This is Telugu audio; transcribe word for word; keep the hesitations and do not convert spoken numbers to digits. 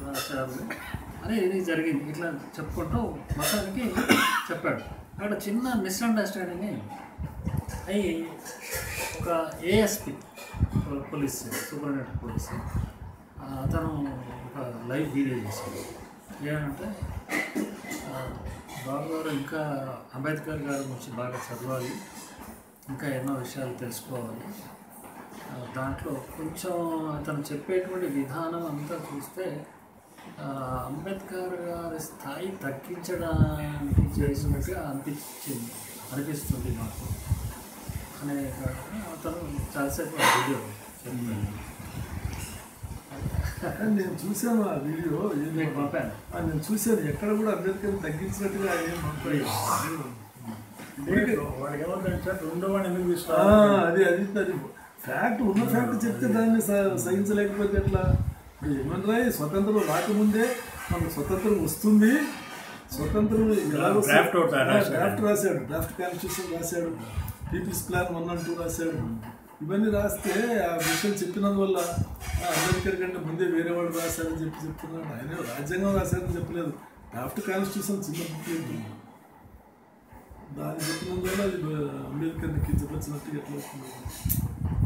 రాశారు అని ఇది జరిగింది ఇట్లా చెప్పుకుంటూ మొత్తానికి చెప్పాడు. అక్కడ చిన్న మిస్అండర్స్టాండింగ్ అయ్యి ఒక ఏఎస్పి పోలీస్ సూపరింటెండెంట్ పోలీస్ అతను ఒక లైవ్ వీడియో చేశాడు. ఏమంటే బాబు గారు ఇంకా అంబేద్కర్ గారి గురించి బాగా చదవాలి, ఇంకా ఎన్నో విషయాలు తెలుసుకోవాలి. దాంట్లో కొంచెం అతను చెప్పేటువంటి విధానం అంతా చూస్తే అంబేద్కర్ గారి స్థాయి తగ్గించడానికి చేసినట్టుగా అనిపించింది అనిపిస్తుంది మాకు అనే అతను చాలాసేపు ఆ వీడియో చెప్పాను. నేను చూసాను ఆ వీడియో, మీకు పంపాను. నేను చూశాను. ఎక్కడ కూడా అంబేద్కర్ తగ్గించినట్టుగా ఏం పంపలేదు. వాడికి ఏమంటే రెండో వాడిని ఎందుకు తీసుకో అది అది అది ఫ్యాక్ట్ ఉన్న ఫ్యాక్ట్ చెప్తే దాన్ని సహించలేకపోతే ఎట్లా? ఏమన్నా స్వతంత్రం రాకముందే మనకు స్వతంత్రం వస్తుంది, స్వతంత్రం డ్రాఫ్ట్ రాశాడు, డ్రాఫ్ట్ కాన్స్టిట్యూషన్ రాశాడు, people's plan one and two రాశాడు. ఇవన్నీ రాస్తే ఆ విషయం చెప్పినందువల్ల అంబేద్కర్ కంటే ముందే వేరే వాళ్ళు రాశారని చెప్పి చెప్తున్నాడు. ఆయన రాజ్యాంగం రాశారని చెప్పలేదు, డ్రాఫ్ట్ కాన్స్టిట్యూషన్ చిన్న బుక్ ఉంటుంది. దాన్ని చెప్పినందువల్ల అది అంబేద్కర్ని కించపరిచినట్టు ఎట్లా వస్తుంది?